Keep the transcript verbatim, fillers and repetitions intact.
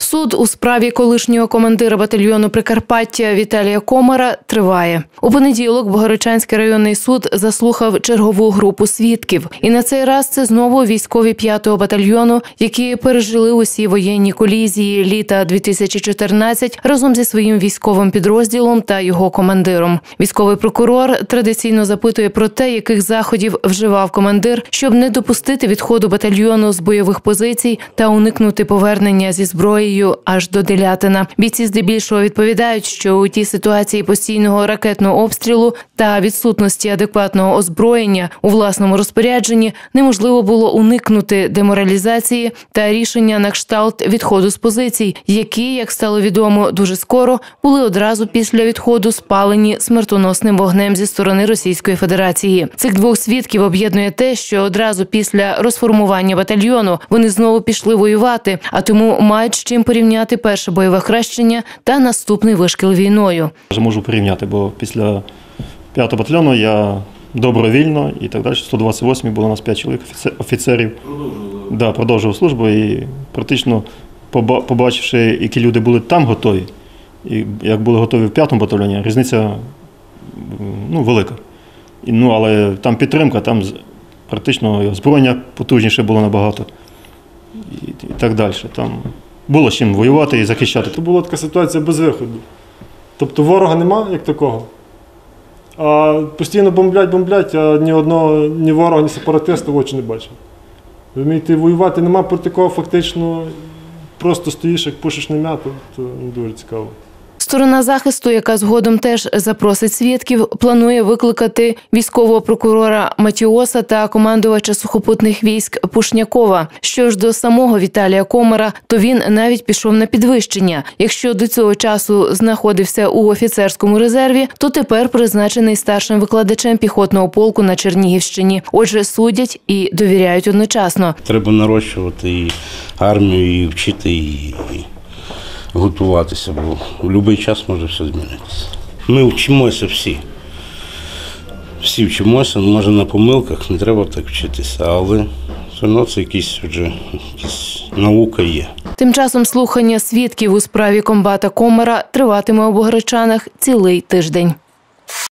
Суд у справі колишнього командира батальйону Прикарпаття Віталія Комара триває. У понеділок Богородчанський районний суд заслухав чергову групу свідків. І на цей раз це знову військові п'ятого батальйону, які пережили усі воєнні колізії літа дві тисячі чотирнадцятого разом зі своїм військовим підрозділом та його командиром. Військовий прокурор традиційно запитує про те, яких заходів вживав командир, щоб не допустити відходу батальйону з бойових позицій та уникнути повернення зі зброєю аж до Делятина. Бійці здебільшого відповідають, що у тій ситуації постійного ракетного обстрілу та відсутності адекватного озброєння у власному розпорядженні неможливо було уникнути деморалізації та рішення на кшталт відходу з позицій, які, як стало відомо дуже скоро, були одразу після відходу спалені смертоносним вогнем зі сторони Російської Федерації. Цих двох свідків об'єднує те, що одразу після розформування батальйону вони знову пішли воювати, а тому мають з чим порівняти перше бойове хрещення та наступний вишкіл війною. Я можу порівняти, бо після п'ятого батальйону я добровільно і так далі, сто двадцять восьмий було у нас п'ять чоловік офіцерів. Да, продовжував службу і практично побачивши, які люди були там готові, і як були готові в п'ятому батальйоні, різниця ну, велика. І, ну, але там підтримка, там практично озброєння потужніше було набагато і, і так далі. Там було з чим воювати і захищати. Це була така ситуація без виходу. Тобто ворога нема як такого. А постійно бомблять, бомблять, а ні одного, ні ворога, ні сепаратиста в очі не бачив. Розумієте, воювати нема проти кого фактично, просто стоїш, як пушиш на м'яту, то не дуже цікаво. Сторона захисту, яка згодом теж запросить свідків, планує викликати військового прокурора Матіоса та командувача сухопутних військ Пушнякова. Що ж до самого Віталія Комара, то він навіть пішов на підвищення. Якщо до цього часу знаходився у офіцерському резерві, то тепер призначений старшим викладачем піхотного полку на Чернігівщині. Отже, судять і довіряють одночасно. Треба нарощувати і армію, і вчити, і готуватися, бо в будь-який час може все змінитися. Ми вчимося всі. Всі вчимося, може на помилках, не треба так вчитися, але все одно це якісь вже якісь наука є. Тим часом слухання свідків у справі комбата Комара триватиме у Богородчанах цілий тиждень.